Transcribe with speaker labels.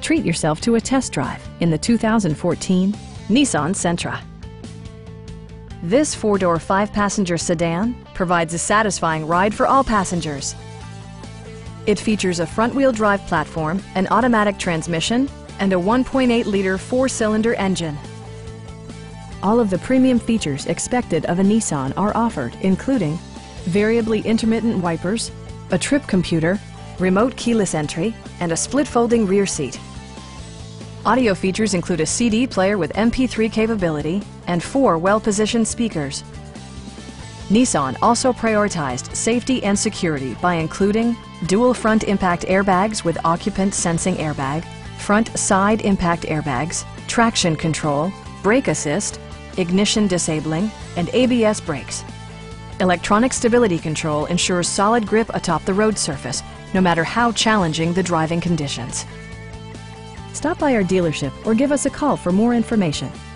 Speaker 1: Treat yourself to a test drive in the 2014 Nissan Sentra. This four-door, five-passenger sedan provides a satisfying ride for all passengers. It features a front-wheel drive platform, an automatic transmission, and a 1.8-liter four-cylinder engine. All of the premium features expected of a Nissan are offered, including variably intermittent wipers, a trip computer, remote keyless entry, and a split-folding rear seat. Audio features include a CD player with MP3 capability and 4 well-positioned speakers. Nissan also prioritized safety and security by including dual front impact airbags with occupant sensing airbag, front side impact airbags, traction control, brake assist, ignition disabling, and ABS brakes. Electronic stability control ensures solid grip atop the road surface, no matter how challenging the driving conditions. Stop by our dealership or give us a call for more information.